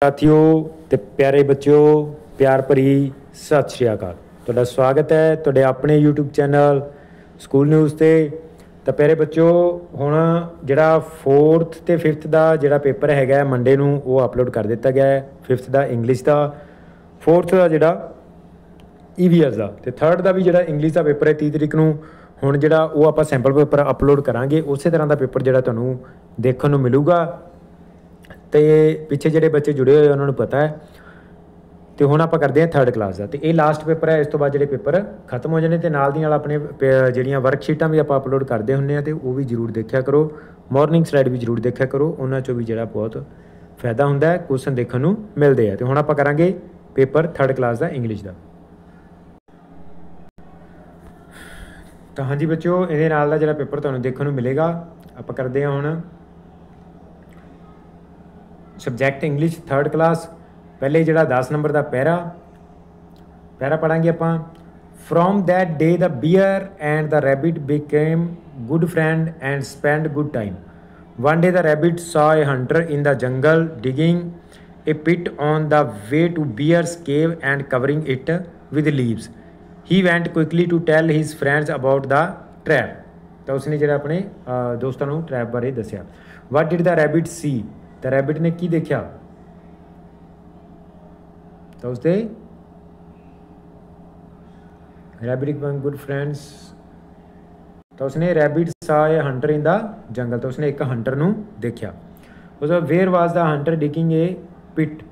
ਸਾਥੀਓ ਤੇ ਪਿਆਰੇ ਬੱਚਿਓ, ਪਿਆਰ ਭਰੀ ਸਤਿ ਸ਼੍ਰੀ ਅਕਾਲ। ਤੁਹਾਡਾ ਸਵਾਗਤ ਹੈ ਤੁਹਾਡੇ ਆਪਣੇ YouTube ਚੈਨਲ ਸਕੂਲ ਨਿਊਜ਼ ਤੇ। ਤਾਂ ਪਿਆਰੇ ਬੱਚਿਓ, ਹੁਣ ਜਿਹੜਾ 4th ਤੇ 5th ਦਾ ਜਿਹੜਾ ਪੇਪਰ ਹੈਗਾ ਮੰਡੇ ਨੂੰ ਉਹ ਅਪਲੋਡ ਕਰ ਦਿੱਤਾ ਗਿਆ ਹੈ। 5th ਦਾ ਇੰਗਲਿਸ਼ ਦਾ, 4th ਦਾ ਜਿਹੜਾ EVS ਦਾ, ਤੇ 3rd ਦਾ ਵੀ ਜਿਹੜਾ ਇੰਗਲਿਸ਼ ਦਾ ਪੇਪਰ ਹੈ 30 ਤਰੀਕ ਨੂੰ। ਹੁਣ ਜਿਹੜਾ ਉਹ ਆਪਾਂ ਸੈਂਪਲ ਪੇਪਰ ਅਪਲੋਡ ਕਰਾਂਗੇ, ਉਸੇ ਤਰ੍ਹਾਂ ਦਾ ਪੇਪਰ ਜਿਹੜਾ ਤੁਹਾਨੂੰ ਦੇਖਣ ਨੂੰ ਮਿਲੂਗਾ। ਤੇ ਪਿੱਛੇ ਜਿਹੜੇ ਬੱਚੇ ਜੁੜੇ ਹੋਏ ਉਹਨਾਂ ਨੂੰ ਪਤਾ ਹੈ। ਤੇ ਹੁਣ ਆਪਾਂ ਕਰਦੇ ਹਾਂ 3rd ਕਲਾਸ ਦਾ, ਤੇ ਇਹ ਲਾਸਟ ਪੇਪਰ ਹੈ। ਇਸ ਤੋਂ ਬਾਅਦ ਜਿਹੜੇ ਪੇਪਰ ਖਤਮ ਹੋ ਜਾਣੇ, ਤੇ ਨਾਲ ਦੀ ਨਾਲ ਆਪਣੇ ਜਿਹੜੀਆਂ ਵਰਕਸ਼ੀਟਾਂ ਵੀ ਆਪਾਂ ਅਪਲੋਡ ਕਰਦੇ ਹੁੰਦੇ ਹਾਂ, ਤੇ ਉਹ ਵੀ ਜ਼ਰੂਰ ਦੇਖਿਆ ਕਰੋ। ਮਾਰਨਿੰਗ ਸਲਾਈਡ ਵੀ ਜ਼ਰੂਰ ਦੇਖਿਆ ਕਰੋ, ਉਹਨਾਂ 'ਚੋਂ ਵੀ ਜਿਹੜਾ ਬਹੁਤ ਫਾਇਦਾ ਹੁੰਦਾ ਹੈ, ਕੁਐਸਚਨ ਦੇਖਣ ਨੂੰ ਮਿਲਦੇ ਆ। ਤੇ ਹੁਣ ਆਪਾਂ ਕਰਾਂਗੇ ਪੇਪਰ 3rd ਕਲਾਸ ਦਾ ਇੰਗਲਿਸ਼ ਦਾ। ਤਾਂ ਹਾਂਜੀ ਬੱਚਿਓ, ਇਹਦੇ ਨਾਲ ਦਾ ਜਿਹੜਾ ਪੇਪਰ ਤੁਹਾਨੂੰ ਦੇਖਣ ਨੂੰ ਮਿਲੇਗਾ। ਆਪਾਂ ਕਰਦੇ ਹਾਂ ਹੁਣ ਸਬਜੈਕਟ ਇੰਗਲਿਸ਼ 3rd ਕਲਾਸ। ਪਹਿਲੇ ਜਿਹੜਾ 10 ਨੰਬਰ ਦਾ ਪੈਰਾ ਪੜਾਂਗੇ ਆਪਾਂ। From that day the bear and the rabbit became good friend and spend good time. One day the rabbit saw a hunter in the jungle digging a pit on the way to bear's cave and covering it with leaves. He went quickly to tell his friends about the trap. ਤਾਂ ਉਸਨੇ ਜਿਹੜਾ ਆਪਣੇ ਦੋਸਤਾਂ ਨੂੰ trap ਬਾਰੇ ਦੱਸਿਆ। What did the rabbit see? ਤਾਂ rabbit ਨੇ ਕੀ ਦੇਖਿਆ? ਤਾਂ ਉਸਦੇ ਰੈਬਿਟ ਬਿਕਮ ਗੁੱਡ ਫਰੈਂਡਸ। ਤਾਂ ਉਸਨੇ rabbit saw a hunter in the jungle, ਤਾਂ ਉਸਨੇ ਇੱਕ ਹੰਟਰ ਨੂੰ ਦੇਖਿਆ। ਉਸ ਤੋਂ where was the hunter digging a pit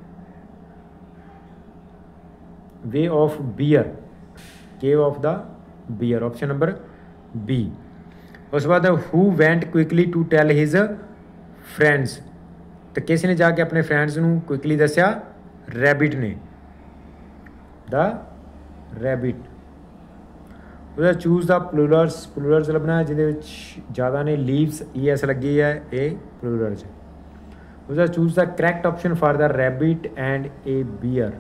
way of bear, cave of the bear, option number B। ਉਸ ਤੋਂ ਬਾਅਦ who went quickly to tell his friends, ਤਾਂ ਕਿਸ ਨੇ ਜਾ ਕੇ ਆਪਣੇ ਫਰੈਂਡਸ ਨੂੰ ਕੁਇਕਲੀ ਦੱਸਿਆ? ਰੈਬਿਟ ਨੇ, ਦਾ ਰੈਬਿਟ। ਉਹਦਾ ਚੂਜ਼ ਦਾ ਪਲੂਰਲਸ ਲੱਭਣਾ ਜਿਹਦੇ ਵਿੱਚ ਜ਼ਿਆਦਾ ਨੇ। ਲੀਵਸ ES ਲੱਗੀ ਹੈ, ਇਹ ਪਲੂਰਲ 'ਚ। ਉਹਦਾ choose the correct option for the rabbit and a bear.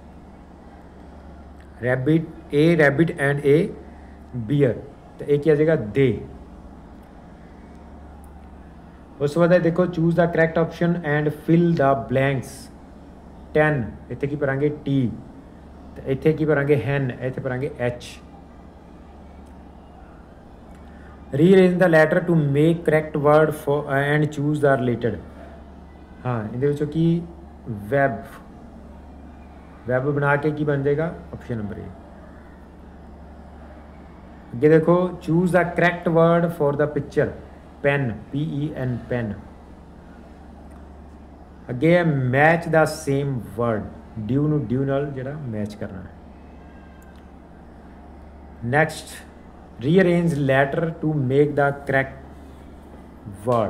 Rabbit and a bear, ਤਾਂ ਇਹ ਕੀ ਆ ਜਾਏਗਾ? ਦੇ। ਉਸ ਤੋਂ ਬਾਅਦ ਦੇਖੋ, choose the correct option and fill the blanks. 10 ਇੱਥੇ ਕੀ ਭਰਾਂਗੇ? T। ਤੇ ਇੱਥੇ ਕੀ ਭਰਾਂਗੇ? hen। ਇੱਥੇ ਭਰਾਂਗੇ H। Rearrange the letter to make correct word for and choose the related. ਹਾਂ, ਇਹਦੇ ਵਿੱਚੋਂ ਕੀ? ਵੈਬ ਬਣਾ ਕੇ ਕੀ ਬਣ ਜਾਏਗਾ? Option number A। ਅੱਗੇ ਦੇਖੋ, choose the correct word for the picture. Pen, PEN, pen. ਅੱਗੇ ਹੈ match the same word. Dew ਨੂੰ ਡਿਊ ਨਾਲ ਜਿਹੜਾ ਮੈਚ ਕਰਨਾ ਹੈ। Next, rearrange letter to make the correct word.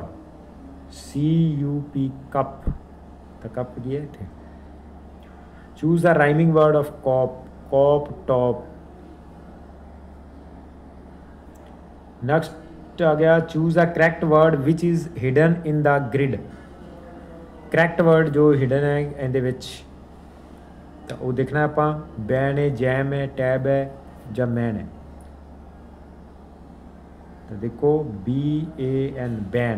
CUP, cup. ਤਾਂ ਕੱਪ ਕੀ ਹੈ ਇੱਥੇ? Choose the rhyming word of cop, top. Next ਆ ਗਿਆ, choose the correct word which is hidden in the grid. Correct word ਜੋ hidden ਹੈ ਇਹਦੇ ਵਿੱਚ, ਤਾਂ ਉਹ ਦੇਖਣਾ ਆਪਾਂ। ਬੈਨ ਹੈ, ਜੈਮ ਹੈ, ਟੈਬ ਹੈ, ਜਾਂ ਮੈਨ ਹੈ। ਤਾਂ ਦੇਖੋ BAN, ban.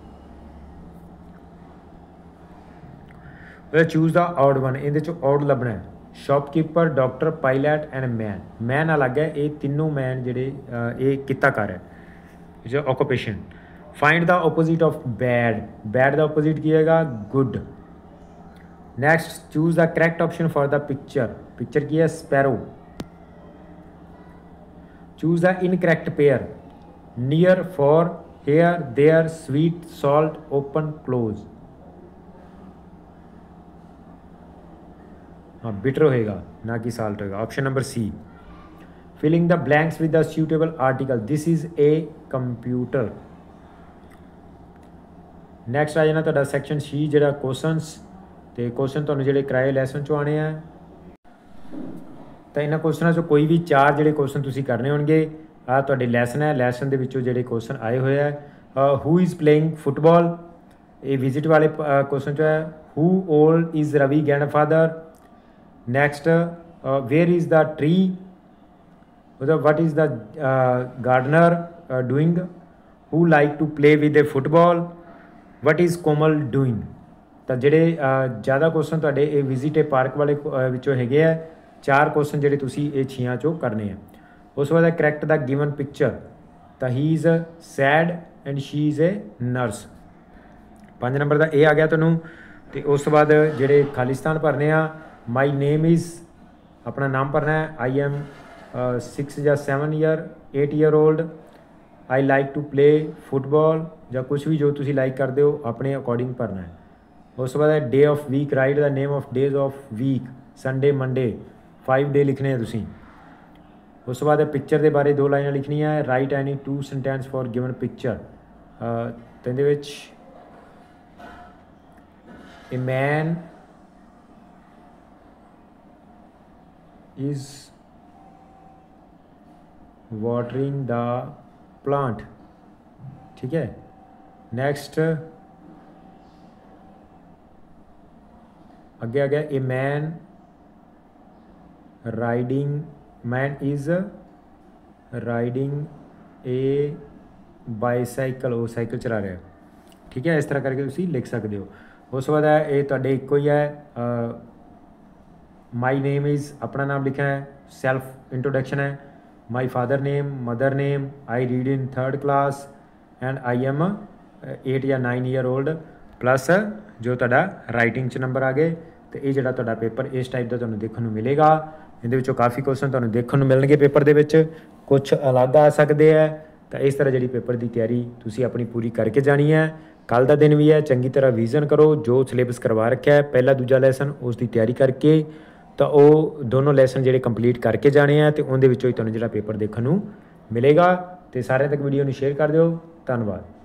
Choose the odd one, ਇਹਦੇ 'ਚੋਂ ਆਡ ਲੱਭਣਾ ਹੈ। Shopkeeper, doctor, pilot and man ਅਲੱਗ ਹੈ। ਇਹ ਤਿੰਨੋਂ ਮੈਨ ਜਿਹੜੇ ਇਹ ਕਿੱਤਾਕਾਰ ਹੈ, ਜੋ occupation. Find the opposite of bad ਦਾ ਓਪੋजिट ਕੀ ਹੈਗਾ? Good. Next, choose the correct option for the picture ਕੀ ਹੈ? Sparrow. Choose the incorrect pair. Near, for, hair, there, sweet, salt, open, close. हाँ, बिटर होएगा ना कि साल्ट होएगा, option number C। Filling the blanks with the suitable article. This is a computer. Next आ जाना तुहाडा सैक्शन C, जिहड़ा questions. तो क्वेश्चन तुहानूं जिहड़े कराए लैसन चों आने हैं, तो इन्हां क्वेश्चनों चों कोई भी 4 जिहड़े क्वेश्चन तुसीं करने होणगे। आ तुहाडे लैसन है, लैसन दे विचों जिहड़े क्वेश्चन आए हुए हैं। हू इज़ प्लेइंग फुटबॉल, ये विजिट वाले क्वेश्चन चो है। Who old is Ravi grandfather. Next, where is the tree, मतलब what is the gardener doing. Who like to play with a football, what is Komal doing. ਤਾਂ ਜਿਹੜੇ ਜ਼ਿਆਦਾ ਕੁਐਸਚਨ ਤੁਹਾਡੇ ਇਹ ਵਿਜ਼ਿਟ ਪਾਰਕ ਵਾਲੇ ਵਿੱਚੋਂ ਹੈਗੇ ਆ 4 ਕੁਐਸਚਨ ਜਿਹੜੇ ਤੁਸੀਂ ਇਹ 6 ਚੋਂ ਕਰਨੇ ਆ। ਉਸ ਤੋਂ ਬਾਅਦ ਕਰੈਕਟ ਦਾ ਗਿਵਨ ਪਿਕਚਰ, ਤਾਂ he is sad and she is a nurse. 5 number ਦਾ ਇਹ ਆ ਗਿਆ ਤੁਹਾਨੂੰ। ਤੇ ਉਸ ਤੋਂ ਬਾਅਦ ਜਿਹੜੇ ਖਾਲਿਸਤਾਨ ਭਰਨੇ ਆ, ਮਾਈ ਨੇਮ ਇਜ਼ ਆਪਣਾ ਨਾਮ ਭਰਨਾ ਹੈ, आई एम 6 ਜਾਂ 7 year 8 year old, I like to play football ਜਾਂ ਕੁਛ ਵੀ ਜੋ ਤੁਸੀਂ ਲਾਈਕ ਕਰਦੇ ਹੋ ਆਪਣੇ ਅਕੋਰਡਿੰਗ ਭਰਨਾ ਹੈ। ਉਸ ਤੋਂ ਬਾਅਦ day of week, write the name of days of week, Sunday Monday 5 day ਲਿਖਣੇ ਆ ਤੁਸੀਂ। ਉਸ ਤੋਂ ਬਾਅਦ ਪਿਕਚਰ ਦੇ ਬਾਰੇ 2 ਲਾਈਨਾਂ ਲਿਖਣੀਆਂ ਹੈ, write any 2 sentence for given picture. ਤੇ ਇਹਦੇ ਵਿੱਚ A man is watering the plant, ठीक है। नेक्स्ट आगे आ गया, a man is riding a bicycle, वो साइकिल चला रहा है, ठीक है। इस तरह करके तुसी लिख सकते हो। उस तो बाद है ये तुहाडे इक्को ही है, माई नेम इज़ अपना नाम लिखा है, सैल्फ इंट्रोडक्शन है, my father name, mother name, I read in 3rd class and I am 8 या 9 ईयर ओल्ड, प्लस जो तुहाडा राइटिंग च नंबर आ गए। तो ये जिहड़ा तुहाडा पेपर इस टाइप का तुहानूं देखण नूं मिलेगा। इहदे विचों काफ़ी क्वेश्चन तुहानूं देखण नूं मिलणगे पेपर दे विच, कुछ अलग आ सकते हैं। तो इस तरह जिहड़ी पेपर की तैयारी तुसीं अपनी पूरी करके जानी है। कल का दिन भी है, चंगी तरह विजन करो, जो सिलेबस करवा रखा है पहला दूजा लैसन उसकी तैयारी करके, तो वो दोनों लैसन जिहड़े कंप्लीट करके जाने हैं, तो उनके विचों ही तुहानूं जिहड़ा पेपर देखण नूं मिलेगा। तो सारे तक वीडियो नूं शेयर कर दिओ। धन्यवाद।